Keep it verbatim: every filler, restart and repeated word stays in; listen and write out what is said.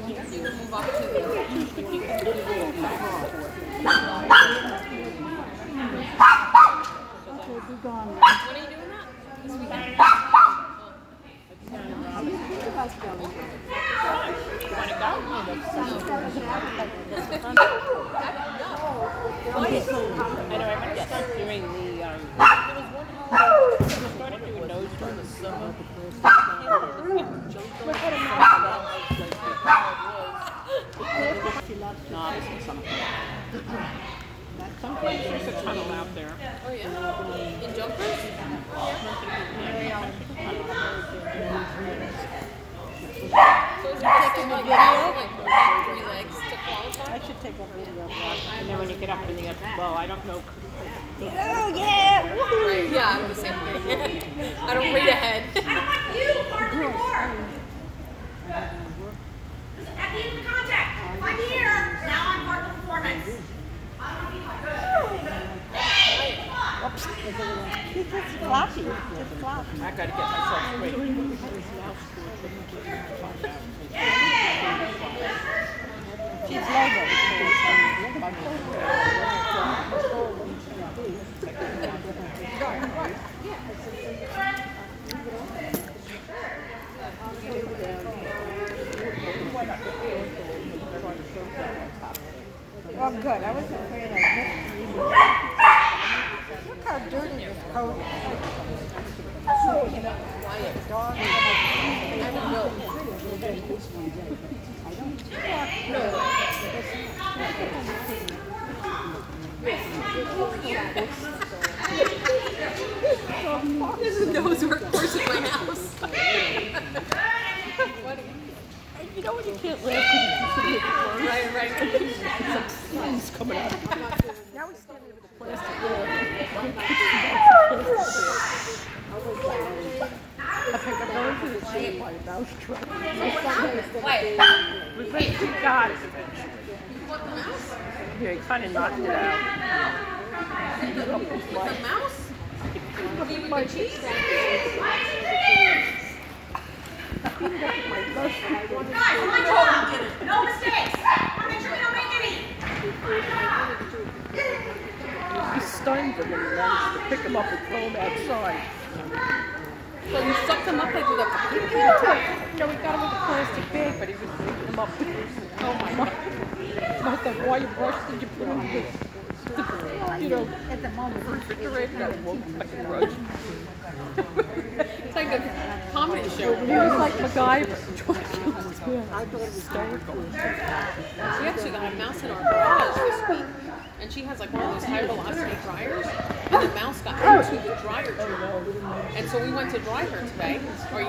You move up to the Okay, be gone. When are you doing that? This weekend? Oh. You want to go? I know, I'm going to start doing the, um, there was one holiday, I started doing those during the summer. No, it's in summer. Sometimes there's a tunnel out there. Oh, yeah? In jumpers? So is it taking like, like three legs to qualify? I should take a video of that. And then when you get up in the, well, I don't know. Oh, yeah! Right, yeah, I'm the same thing. I don't read ahead. I don't want you part of the report. At the end of contact, I'm here. Now I'm part of the performance. Oops. It's just floppy. It's floppy. I got to get myself straight. She's Lego. Oh, good. I was afraid I missed you. Look how dirty this coat is. Quiet. Dog. I don't know. There's a nose work course in my house. You know when you can't laugh because you can see it close? Right, right. It's coming out. Now we're standing with the plastic there. I think I'm going to the shade by a mouse truck. Wait. We think he got it eventually. What, the mouse? Yeah, he kind of knocked it out. The mouse? Even the cheese? Guys, my total did it. No mistakes. I want to make sure we don't make any. He stunned him and managed to pick him up and throw him outside. So you sucked him up like with a computer? No, we got him with a plastic bag, but he was picking him up. Oh my God. I thought, why you brush did you put him in the, you know, At the moment, refrigerator? That won't like a grudge. It's like a comedy show. He was like MacGyver. I thought it was hysterical. She actually got a mouse in our garage this week. And she has like one of those high velocity dryers. And the mouse got into the dryer tube. And so we went to dry her today. Or